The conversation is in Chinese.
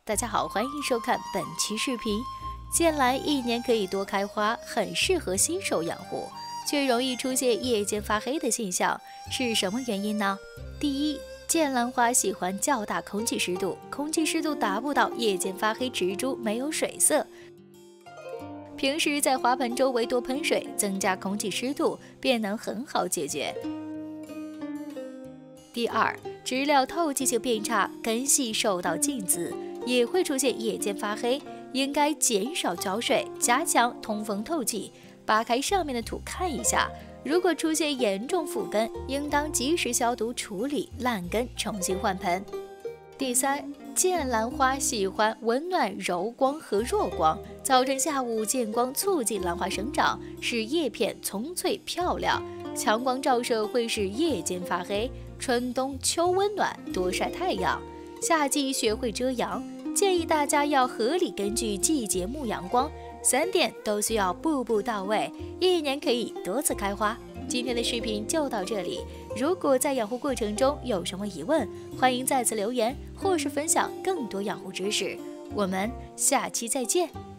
大家好，欢迎收看本期视频。剑兰一年可以多开花，很适合新手养护，却容易出现夜间发黑的现象，是什么原因呢？第一，剑兰花喜欢较大空气湿度，空气湿度达不到夜间发黑植株没有水色。平时在花盆周围多喷水，增加空气湿度，便能很好解决。第二，植料透气性变差，根系受到浸渍，也会出现夜间发黑，应该减少浇水，加强通风透气。扒开上面的土看一下，如果出现严重腐根，应当及时消毒处理，烂根重新换盆。第三，剑兰花喜欢温暖、柔光和弱光，早晨、下午见光促进兰花生长，使叶片葱翠漂亮。强光照射会使夜间发黑。春冬秋温暖，多晒太阳，夏季学会遮阳。建议大家要合理根据季节沐阳光，3点都需要步步到位，一年可以多次开花。今天的视频就到这里，如果在养护过程中有什么疑问，欢迎再次留言或是分享更多养护知识。我们下期再见。